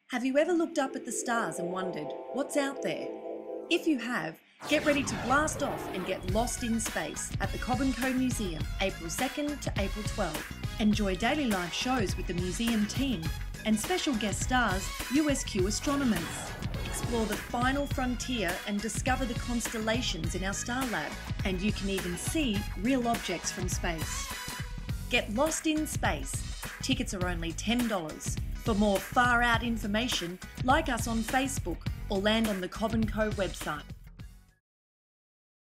Have you ever looked up at the stars and wondered, what's out there? If you have, get ready to blast off and get lost in space at the Cobb+Co Museum, April 2nd to April 12th. Enjoy daily life shows with the museum team and special guest stars, USQ astronomers. Explore the final frontier and discover the constellations in our star lab, and you can even see real objects from space. Get lost in space. Tickets are only $10. For more far-out information, like us on Facebook or land on the Cobb+Co website.